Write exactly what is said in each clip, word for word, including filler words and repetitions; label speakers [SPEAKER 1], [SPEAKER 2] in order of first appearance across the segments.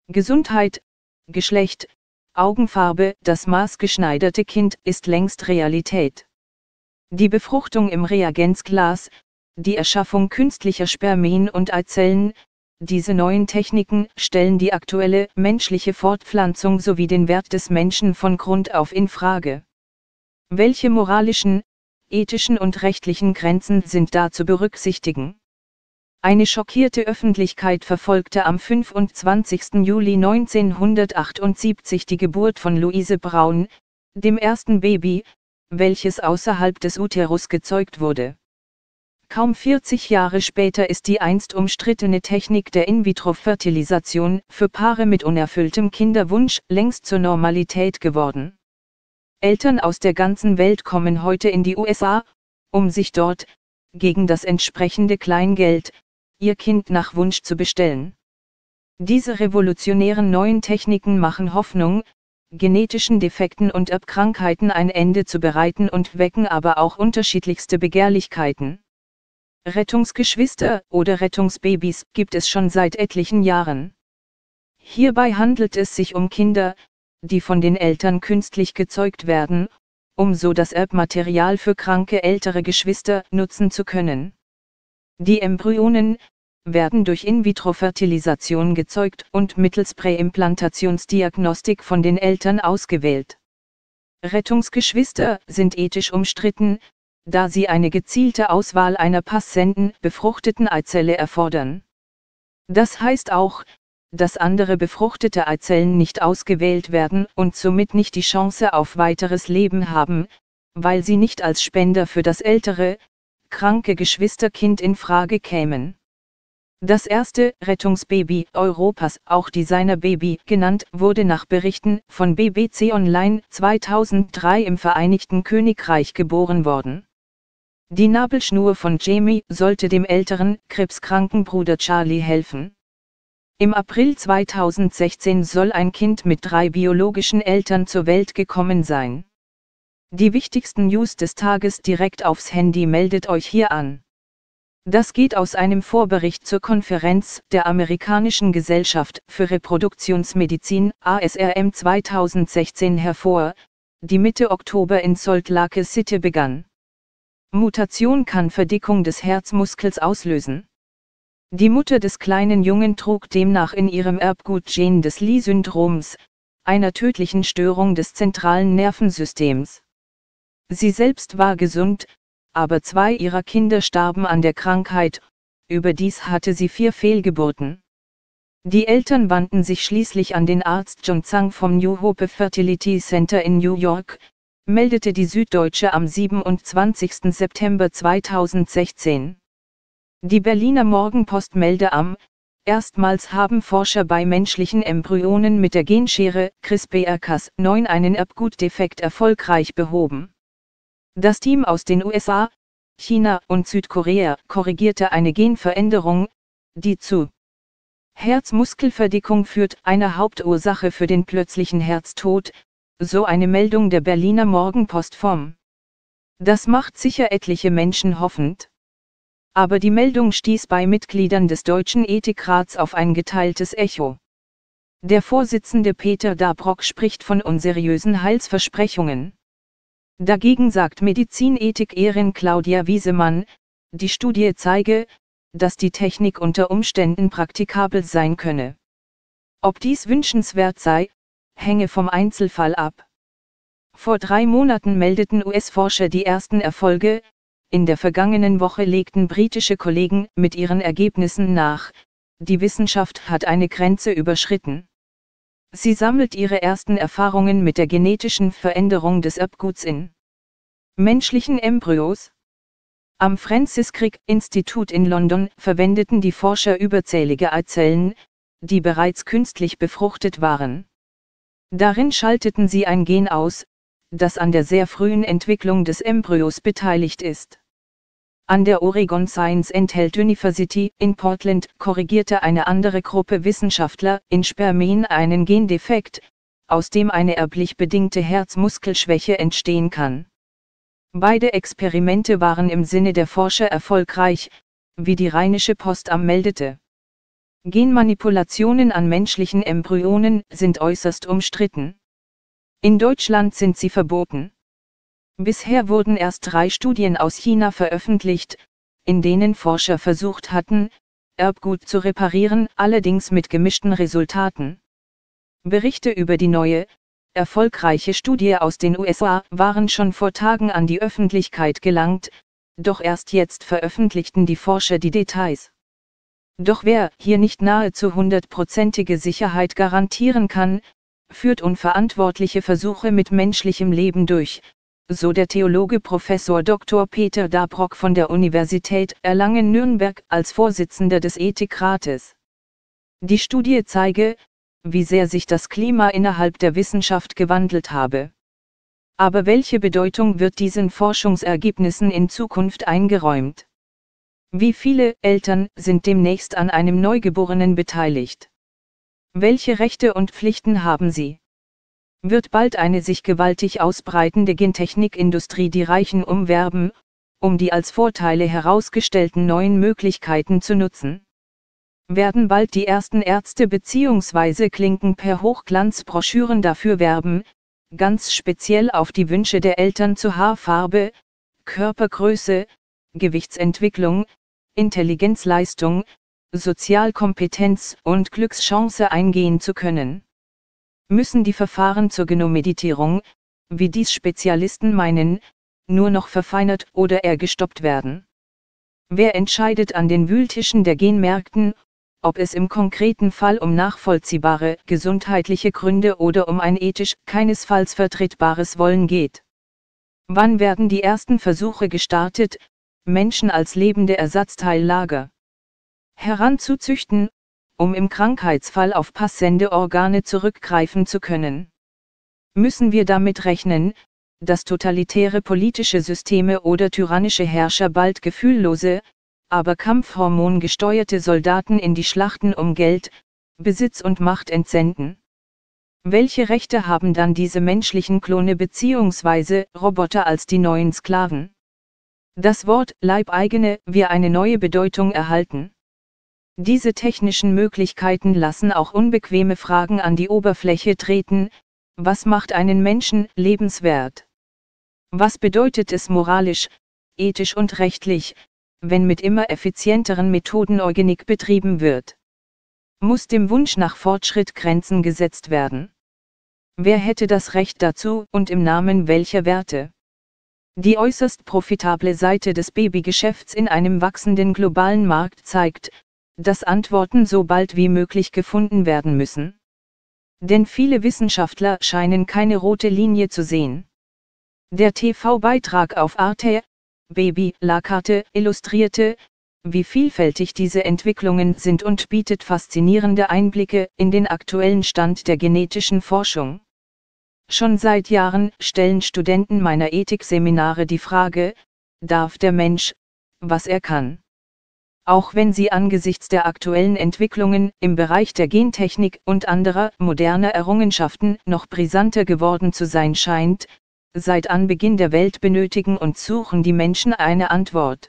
[SPEAKER 1] Gesundheit, Geschlecht, Augenfarbe, das maßgeschneiderte Kind ist längst Realität. Die Befruchtung im Reagenzglas, die Erschaffung künstlicher Spermien und Eizellen, diese neuen Techniken stellen die aktuelle menschliche Fortpflanzung sowie den Wert des Menschen von Grund auf in Frage. Welche moralischen, ethischen und rechtlichen Grenzen sind da zu berücksichtigen? Eine schockierte Öffentlichkeit verfolgte am fünfundzwanzigsten Juli neunzehnhundertachtundsiebzig die Geburt von Louise Braun, dem ersten Baby, welches außerhalb des Uterus gezeugt wurde. Kaum vierzig Jahre später ist die einst umstrittene Technik der In-vitro-Fertilisation für Paare mit unerfülltem Kinderwunsch längst zur Normalität geworden. Eltern aus der ganzen Welt kommen heute in die U S A, um sich dort, gegen das entsprechende Kleingeld, ihr Kind nach Wunsch zu bestellen. Diese revolutionären neuen Techniken machen Hoffnung, genetischen Defekten und Erbkrankheiten ein Ende zu bereiten und wecken aber auch unterschiedlichste Begehrlichkeiten. Rettungsgeschwister oder Rettungsbabys gibt es schon seit etlichen Jahren. Hierbei handelt es sich um Kinder, die von den Eltern künstlich gezeugt werden, um so das Erbmaterial für kranke ältere Geschwister nutzen zu können. Die Embryonen werden durch In-vitro-Fertilisation gezeugt und mittels Präimplantationsdiagnostik von den Eltern ausgewählt. Rettungsgeschwister sind ethisch umstritten, da sie eine gezielte Auswahl einer passenden, befruchteten Eizelle erfordern. Das heißt auch, dass andere befruchtete Eizellen nicht ausgewählt werden und somit nicht die Chance auf weiteres Leben haben, weil sie nicht als Spender für das ältere, kranke Geschwisterkind in Frage kämen. Das erste Rettungsbaby Europas, auch Designerbaby genannt, wurde nach Berichten von B B C Online zweitausenddrei im Vereinigten Königreich geboren worden. Die Nabelschnur von Jamie sollte dem älteren, krebskranken Bruder Charlie helfen. Im April zweitausendsechzehn soll ein Kind mit drei biologischen Eltern zur Welt gekommen sein. Die wichtigsten News des Tages direkt aufs Handy, meldet euch hier an. Das geht aus einem Vorbericht zur Konferenz der Amerikanischen Gesellschaft für Reproduktionsmedizin A S R M zweitausendsechzehn hervor, die Mitte Oktober in Salt Lake City begann. Mutation kann Verdickung des Herzmuskels auslösen. Die Mutter des kleinen Jungen trug demnach in ihrem Erbgut Gen des Lee-Syndroms, einer tödlichen Störung des zentralen Nervensystems. Sie selbst war gesund, aber zwei ihrer Kinder starben an der Krankheit, überdies hatte sie vier Fehlgeburten. Die Eltern wandten sich schließlich an den Arzt John Zhang vom New Hope Fertility Center in New York, meldete die Süddeutsche am siebenundzwanzigsten September zweitausendsechzehn. Die Berliner Morgenpost meldete am, erstmals haben Forscher bei menschlichen Embryonen mit der Genschere CRISPR Cas neun einen Erbgutdefekt erfolgreich behoben. Das Team aus den U S A, China und Südkorea korrigierte eine Genveränderung, die zu Herzmuskelverdickung führt, eine Hauptursache für den plötzlichen Herztod, so eine Meldung der Berliner Morgenpost vom. Das macht sicher etliche Menschen hoffend. Aber die Meldung stieß bei Mitgliedern des Deutschen Ethikrats auf ein geteiltes Echo. Der Vorsitzende Peter Dabrock spricht von unseriösen Heilsversprechungen. Dagegen sagt Medizinethikerin Claudia Wiesemann, die Studie zeige, dass die Technik unter Umständen praktikabel sein könne. Ob dies wünschenswert sei, hänge vom Einzelfall ab. Vor drei Monaten meldeten U S-Forscher die ersten Erfolge, in der vergangenen Woche legten britische Kollegen mit ihren Ergebnissen nach, die Wissenschaft hat eine Grenze überschritten. Sie sammelt ihre ersten Erfahrungen mit der genetischen Veränderung des Erbguts in menschlichen Embryos. Am Francis Crick Institut in London verwendeten die Forscher überzählige Eizellen, die bereits künstlich befruchtet waren. Darin schalteten sie ein Gen aus, das an der sehr frühen Entwicklung des Embryos beteiligt ist. An der Oregon Science and Health University in Portland korrigierte eine andere Gruppe Wissenschaftler in Spermien einen Gendefekt, aus dem eine erblich bedingte Herzmuskelschwäche entstehen kann. Beide Experimente waren im Sinne der Forscher erfolgreich, wie die Rheinische Post am meldete. Genmanipulationen an menschlichen Embryonen sind äußerst umstritten. In Deutschland sind sie verboten. Bisher wurden erst drei Studien aus China veröffentlicht, in denen Forscher versucht hatten, Erbgut zu reparieren, allerdings mit gemischten Resultaten. Berichte über die neue, erfolgreiche Studie aus den U S A waren schon vor Tagen an die Öffentlichkeit gelangt, doch erst jetzt veröffentlichten die Forscher die Details. Doch wer hier nicht nahezu hundertprozentige Sicherheit garantieren kann, führt unverantwortliche Versuche mit menschlichem Leben durch, so der Theologe Professor Doktor Peter Dabrock von der Universität Erlangen-Nürnberg als Vorsitzender des Ethikrates. Die Studie zeige, wie sehr sich das Klima innerhalb der Wissenschaft gewandelt habe. Aber welche Bedeutung wird diesen Forschungsergebnissen in Zukunft eingeräumt? Wie viele Eltern sind demnächst an einem Neugeborenen beteiligt? Welche Rechte und Pflichten haben sie? Wird bald eine sich gewaltig ausbreitende Gentechnikindustrie die Reichen umwerben, um die als Vorteile herausgestellten neuen Möglichkeiten zu nutzen? Werden bald die ersten Ärzte bzw. Kliniken per Hochglanzbroschüren dafür werben, ganz speziell auf die Wünsche der Eltern zu Haarfarbe, Körpergröße, Gewichtsentwicklung, Intelligenzleistung, Sozialkompetenz und Glückschance eingehen zu können? Müssen die Verfahren zur Genomeditierung, wie dies Spezialisten meinen, nur noch verfeinert oder eher gestoppt werden? Wer entscheidet an den Wühltischen der Genmärkten, ob es im konkreten Fall um nachvollziehbare gesundheitliche Gründe oder um ein ethisch keinesfalls vertretbares Wollen geht? Wann werden die ersten Versuche gestartet, Menschen als lebende Ersatzteillager heranzuzüchten, um im Krankheitsfall auf passende Organe zurückgreifen zu können? Müssen wir damit rechnen, dass totalitäre politische Systeme oder tyrannische Herrscher bald gefühllose, aber kampfhormongesteuerte Soldaten in die Schlachten um Geld, Besitz und Macht entsenden? Welche Rechte haben dann diese menschlichen Klone bzw. Roboter als die neuen Sklaven? Das Wort Leibeigene wird eine neue Bedeutung erhalten. Diese technischen Möglichkeiten lassen auch unbequeme Fragen an die Oberfläche treten: Was macht einen Menschen lebenswert? Was bedeutet es moralisch, ethisch und rechtlich, wenn mit immer effizienteren Methoden Eugenik betrieben wird? Muss dem Wunsch nach Fortschritt Grenzen gesetzt werden? Wer hätte das Recht dazu und im Namen welcher Werte? Die äußerst profitable Seite des Babygeschäfts in einem wachsenden globalen Markt zeigt, dass Antworten so bald wie möglich gefunden werden müssen. Denn viele Wissenschaftler scheinen keine rote Linie zu sehen. Der T V-Beitrag auf Arte, Baby, La Carte, illustrierte, wie vielfältig diese Entwicklungen sind und bietet faszinierende Einblicke in den aktuellen Stand der genetischen Forschung. Schon seit Jahren stellen Studenten meiner Ethikseminare die Frage: Darf der Mensch, was er kann? Auch wenn sie angesichts der aktuellen Entwicklungen im Bereich der Gentechnik und anderer moderner Errungenschaften noch brisanter geworden zu sein scheint, seit Anbeginn der Welt benötigen und suchen die Menschen eine Antwort.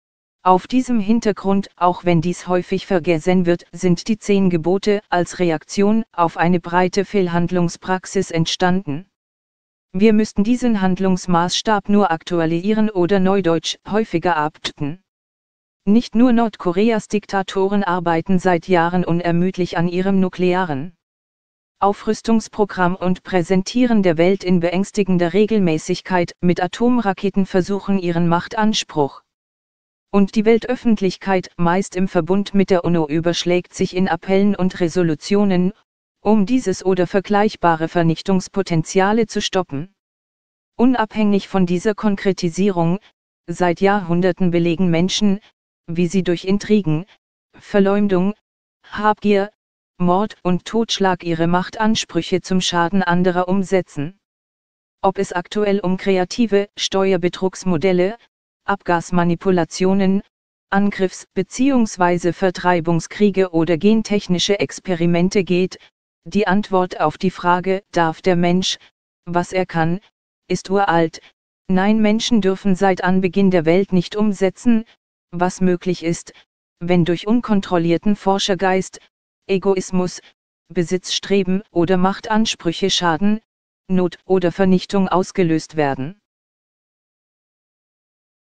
[SPEAKER 1] Auf diesem Hintergrund, auch wenn dies häufig vergessen wird, sind die zehn Gebote als Reaktion auf eine breite Fehlhandlungspraxis entstanden. Wir müssten diesen Handlungsmaßstab nur aktualisieren oder neudeutsch häufiger updaten. Nicht nur Nordkoreas Diktatoren arbeiten seit Jahren unermüdlich an ihrem nuklearen Aufrüstungsprogramm und präsentieren der Welt in beängstigender Regelmäßigkeit mit Atomraketenversuchen ihren Machtanspruch. Und die Weltöffentlichkeit, meist im Verbund mit der UNO, überschlägt sich in Appellen und Resolutionen, um dieses oder vergleichbare Vernichtungspotenziale zu stoppen. Unabhängig von dieser Konkretisierung, seit Jahrhunderten belegen Menschen, wie sie durch Intrigen, Verleumdung, Habgier, Mord und Totschlag ihre Machtansprüche zum Schaden anderer umsetzen. Ob es aktuell um kreative Steuerbetrugsmodelle, Abgasmanipulationen, Angriffs- bzw. Vertreibungskriege oder gentechnische Experimente geht, die Antwort auf die Frage: Darf der Mensch, was er kann, ist uralt. Nein, Menschen dürfen seit Anbeginn der Welt nicht umsetzen, was möglich ist, wenn durch unkontrollierten Forschergeist, Egoismus, Besitzstreben oder Machtansprüche Schaden, Not oder Vernichtung ausgelöst werden.